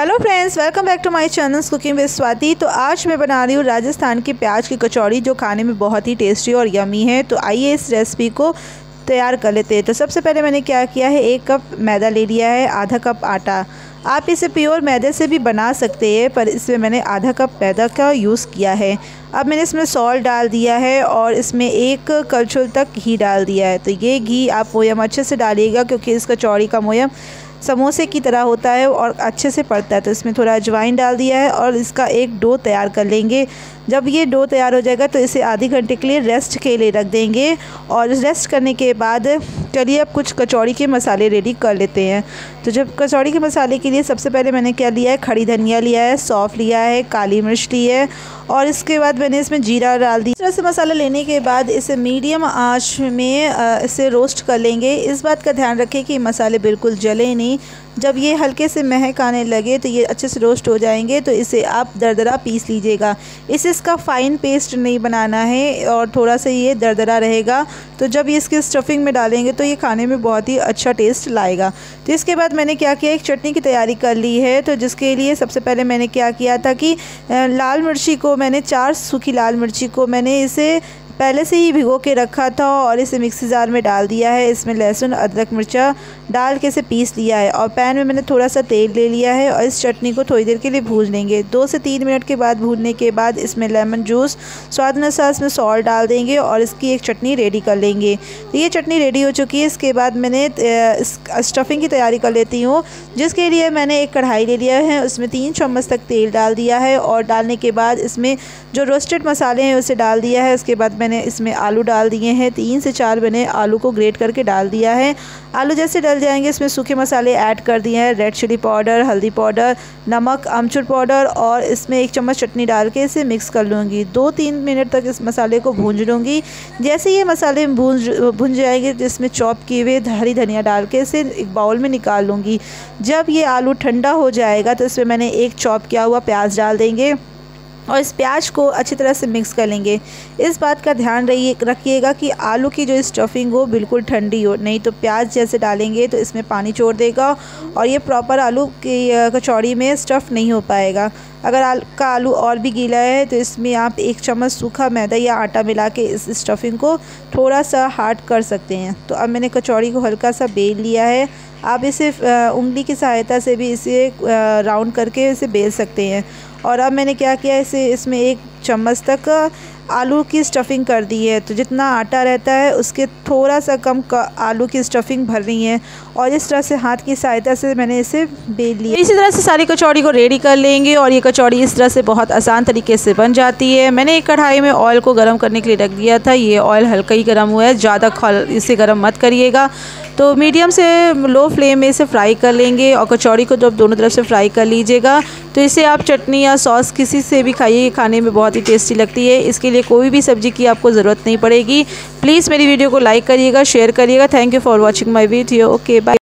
Hello friends, welcome back to my channel cooking with Swati. तो आज मैं बना रही हूँ राजस्थान की प्याज की कचौड़ी, जो खाने में बहुत ही टेस्टी और यमी है। तो आइए इस रेसिपी को तैयार कर लेते हैं। तो सबसे पहले मैंने क्या किया है, 1 कप मैदा ले लिया है, आधा कप आटा। आप इसे प्योर मैदे से भी बना सकते हैं, पर इसमें मैंने आधा कप मैदा का यूज़ किया है। अब मैंने इसमें सॉल्ट डाल दिया है और इसमें 1 कलछुल तक घी डाल दिया है। तो ये घी आप मोयम अच्छे से डालिएगा, क्योंकि इस कचौड़ी का मोयम समोसे की तरह होता है और अच्छे से पड़ता है। तो इसमें थोड़ा अजवाइन डाल दिया है और इसका एक डो तैयार कर लेंगे। जब ये डो तैयार हो जाएगा तो इसे आधे घंटे के लिए रेस्ट के लिए रख देंगे। और रेस्ट करने के बाद चलिए अब कुछ कचौड़ी के मसाले रेडी कर लेते हैं। तो जब कचौड़ी के मसाले के लिए सबसे पहले मैंने क्या लिया है, खड़ी धनिया लिया है, सौंफ लिया है, काली मिर्च ली है और इसके बाद मैंने इसमें जीरा डाल दिया। इस तरह से मसाला लेने के बाद इसे मीडियम आंच में इसे रोस्ट कर लेंगे। इस बात का ध्यान रखें कि मसाले बिल्कुल जले नहीं। जब ये हल्के से महक आने लगे तो ये अच्छे से रोस्ट हो जाएंगे। तो इसे आप दरदरा पीस लीजिएगा। इसका फ़ाइन पेस्ट नहीं बनाना है और थोड़ा सा ये दरदरा रहेगा। तो जब ये इसके स्टफिंग में डालेंगे तो ये खाने में बहुत ही अच्छा टेस्ट लाएगा। तो इसके बाद मैंने क्या किया, एक चटनी की तैयारी कर ली है। तो जिसके लिए सबसे पहले मैंने क्या किया था कि लाल मिर्ची को मैंने 4 सूखी लाल मिर्ची को मैंने इसे पहले से ही भिगो के रखा था और इसे मिक्सी जार में डाल दिया है। इसमें लहसुन अदरक मिर्चा डाल के इसे पीस लिया है और पैन में मैंने थोड़ा सा तेल ले लिया है और इस चटनी को थोड़ी देर के लिए भून लेंगे। 2 से 3 मिनट के बाद भूनने के बाद इसमें लेमन जूस, स्वाद अनुसार इसमें सॉल्ट डाल देंगे और इसकी एक चटनी रेडी कर लेंगे। तो ये चटनी रेडी हो चुकी है। इसके बाद मैंने स्टफिंग की तैयारी कर लेती हूँ, जिसके लिए मैंने एक कढ़ाई ले लिया है, उसमें 3 चम्मच तक तेल डाल दिया है और डालने के बाद इसमें जो रोस्टेड मसाले हैं उसे डाल दिया है। उसके बाद मैंने इसमें आलू डाल दिए हैं, 3 से 4 मैंने आलू को ग्रेट करके डाल दिया है। आलू जैसे डल जाएंगे इसमें सूखे मसाले ऐड कर दिए हैं, रेड चिली पाउडर, हल्दी पाउडर, नमक, अमचूर पाउडर और इसमें 1 चम्मच चटनी डाल के इसे मिक्स कर लूँगी। 2-3 मिनट तक इस मसाले को भूंज लूँगी। जैसे ये मसाले भूंज जाएंगे तो इसमें चॉप किए हुए हरी धनिया डाल के इसे एक बाउल में निकाल लूँगी। जब ये आलू ठंडा हो जाएगा तो इसमें मैंने एक चॉप किया हुआ प्याज डाल देंगे और इस प्याज को अच्छी तरह से मिक्स कर लेंगे। इस बात का ध्यान रखिएगा कि आलू की जो स्टफिंग हो बिल्कुल ठंडी हो, नहीं तो प्याज जैसे डालेंगे तो इसमें पानी छोड़ देगा और ये प्रॉपर आलू की कचौड़ी में स्टफ़ नहीं हो पाएगा। अगर आलू और भी गीला है तो इसमें आप 1 चम्मच सूखा मैदा या आटा मिला के इस स्टफिंग को थोड़ा सा हार्ड कर सकते हैं। तो अब मैंने कचौड़ी को हल्का सा बेल लिया है। आप इसे उंगली की सहायता से भी इसे राउंड करके इसे बेल सकते हैं। और अब मैंने क्या किया, इसमें 1 चम्मच तक आलू की स्टफिंग कर दी है। तो जितना आटा रहता है उसके थोड़ा सा कम आलू की स्टफिंग भरनी है और इस तरह से हाथ की सहायता से मैंने इसे बेल लिया। इसी तरह से सारी कचौड़ी को रेडी कर लेंगे और ये कचौड़ी इस तरह से बहुत आसान तरीके से बन जाती है। मैंने एक कढ़ाई में ऑयल को गर्म करने के लिए रख दिया था। ये ऑयल हल्का ही गर्म हुआ है, ज़्यादा इसे गर्म मत करिएगा। तो मीडियम से लो फ्लेम में इसे फ्राई कर लेंगे और कचौड़ी को जब दोनों तरफ से फ्राई कर लीजिएगा तो इसे आप चटनी या सॉस किसी से भी खाइए, खाने में बहुत ही टेस्टी लगती है। इसके लिए कोई भी सब्ज़ी की आपको ज़रूरत नहीं पड़ेगी। प्लीज़ मेरी वीडियो को लाइक करिएगा, शेयर करिएगा। Thank you for watching my video. Okay bye.